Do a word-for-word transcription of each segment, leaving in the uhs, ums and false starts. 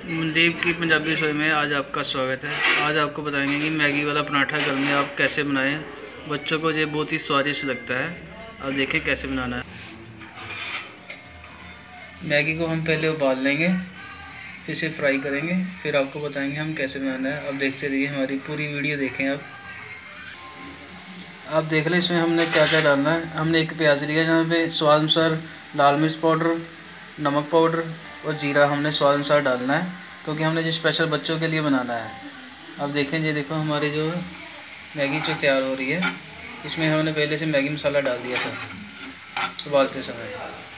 मनदीप की पंजाबी रसोई में आज आपका स्वागत है। आज आपको बताएंगे कि मैगी वाला पराठा घर में आप कैसे बनाएं। बच्चों को ये बहुत ही स्वादिष्ट लगता है। अब देखें कैसे बनाना है। मैगी को हम पहले उबाल लेंगे, फिर इसे फ्राई करेंगे, फिर आपको बताएंगे हम कैसे बनाना है। अब देखते रहिए, हमारी पूरी वीडियो देखें आप आप देख लें इसमें हमने क्या क्या डालना है। हमने एक प्याज लिया जहाँ पे स्वाद अनुसार लाल मिर्च पाउडर, नमक पाउडर और जीरा हमने स्वाद अनुसार डालना है, क्योंकि हमने जो स्पेशल बच्चों के लिए बनाना है। अब देखें, ये देखो हमारी जो मैगी जो तैयार हो रही है, इसमें हमने पहले से मैगी मसाला डाल दिया था उबालते समय।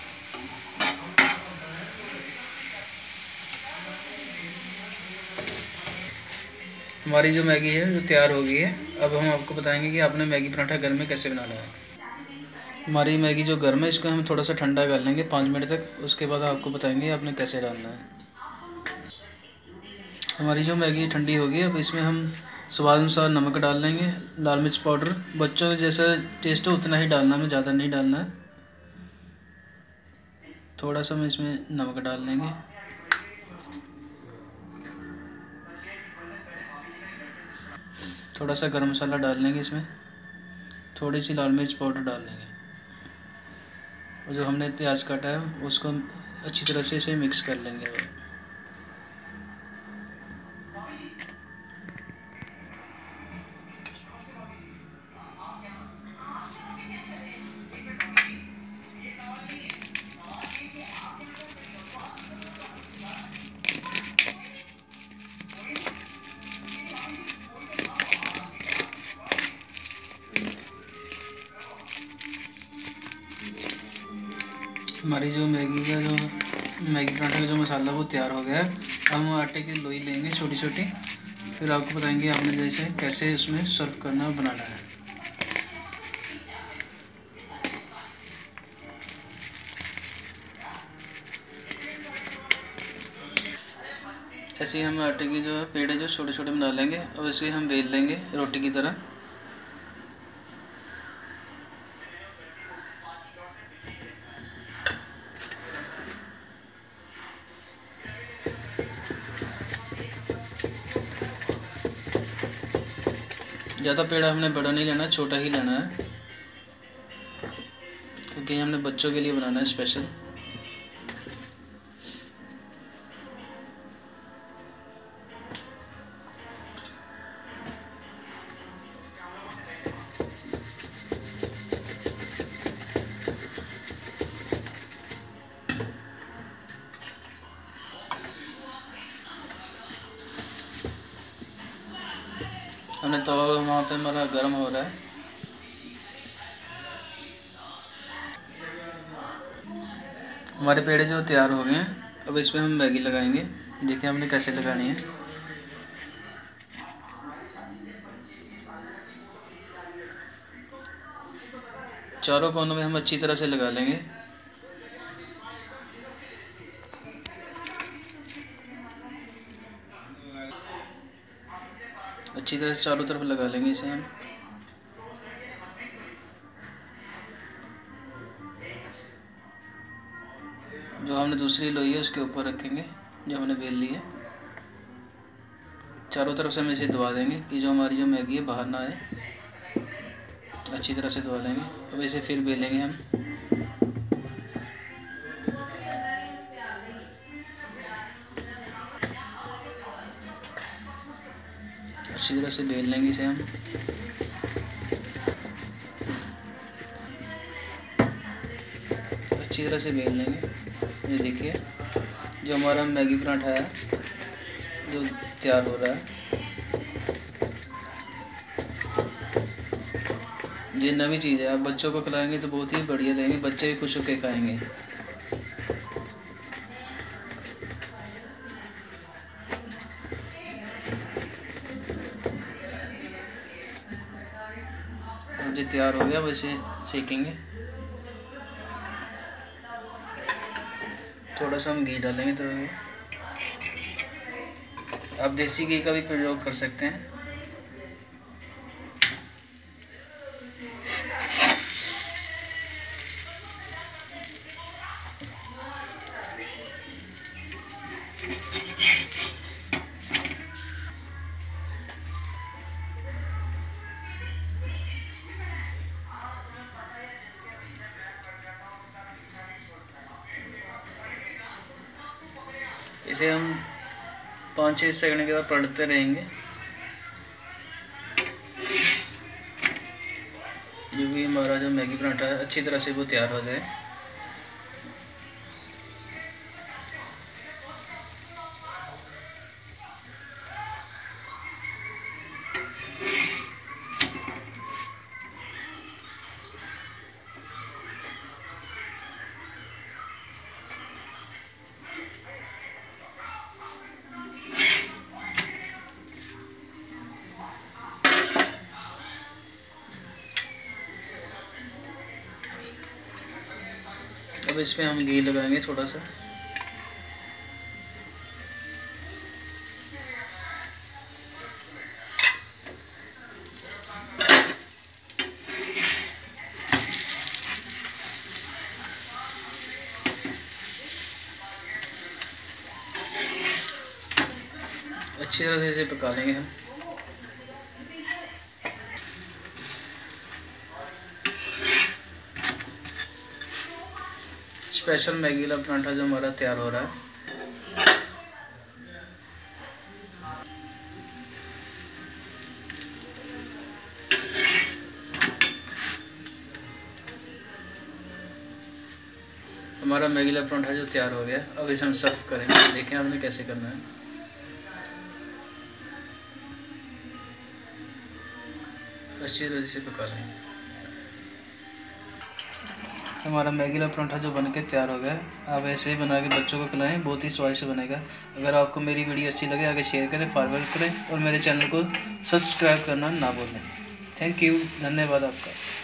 हमारी जो मैगी है जो तैयार हो गई है। अब हम आपको बताएंगे कि आपने मैगी पराठा घर में कैसे बनाना है। हमारी मैगी जो गर्म है, इसको हम थोड़ा सा ठंडा कर लेंगे पाँच मिनट तक। उसके बाद आपको बताएंगे आपने कैसे डालना है। हमारी जो मैगी ठंडी होगी, अब इसमें हम स्वाद अनुसार नमक डाल लेंगे, लाल मिर्च पाउडर बच्चों को जैसा टेस्ट हो उतना ही डालना, हमें ज़्यादा नहीं डालना है। थोड़ा सा हम इसमें नमक डाल लेंगे, थोड़ा सा गरम मसाला डाल लेंगे, इसमें थोड़ी सी लाल मिर्च पाउडर डाल लेंगे, और जो हमने प्याज काटा है उसको अच्छी तरह से इसे मिक्स कर लेंगे। हमारी जो मैगी का जो मैगी पराठा का जो मसाला वो तैयार हो गया है। हम आटे की लोई लेंगे छोटी छोटी, फिर आपको बताएंगे आपने जैसे कैसे उसमें सर्व करना और बनाना है। ऐसे ही हम आटे की जो है पेड़े जो छोटे छोटे बना लेंगे और इसे हम बेल लेंगे रोटी की तरह। ज़्यादा पेड़ा हमने बड़ा नहीं लेना, छोटा ही लेना है, क्योंकि हमने बच्चों के लिए बनाना है स्पेशल। हमने तो वहाँ पे हमारा गर्म हो रहा है। हमारे पेड़े जो तैयार हो गए हैं, अब इसमें हम मैगी लगाएंगे। देखिए हमने कैसे लगानी है। चारों कोनों में हम अच्छी तरह से लगा लेंगे। अच्छी तरह से चारों तरफ लगा लेंगे इसे हम। जो हमने दूसरी लोई है उसके ऊपर रखेंगे, जो हमने बेल ली है। चारों तरफ से हम इसे दबा देंगे कि जो हमारी जो मैगी है बाहर ना आए। अच्छी तरह से दबा देंगे। अब इसे फिर बेलेंगे हम। अच्छी तरह से बेल लेंगे इसे हम। अच्छी तरह से बेल लेंगे। ये देखिए जो हमारा मैगी पराठा है जो तैयार हो रहा है। ये नवी चीज़ है, आप बच्चों को खिलाएंगे तो बहुत ही बढ़िया रहेंगे, बच्चे भी खुश होकर खाएंगे। जो तैयार हो गया वैसे सेकेंगे। थोड़ा सा हम घी डालेंगे, तो आप देसी घी का भी प्रयोग कर सकते हैं। इसे हम पाँच छः सेकंड के बाद पलटते रहेंगे, जो भी हमारा जो मैगी पराठा है अच्छी तरह से वो तैयार हो जाए। अब इसमें हम घी लगाएंगे थोड़ा सा। अच्छी तरह से इसे पका लेंगे हम। स्पेशल मैगी वाला पराठा जो हमारा तैयार हो रहा है। हमारा मैगी वाला पराठा जो तैयार हो गया, अब इसे हम सर्व करेंगे। देखें हमने कैसे करना है। अच्छी तरह से पका लेंगे। हमारा मैगी वाला पराठा जो बन के तैयार हो गया है, आप ऐसे ही बना के बच्चों को खिलाएं, बहुत ही स्वादिष्ट बनेगा। अगर आपको मेरी वीडियो अच्छी लगे आगे शेयर करें, फॉरवर्ड करें और मेरे चैनल को सब्सक्राइब करना ना भूलें। थैंक यू, धन्यवाद आपका।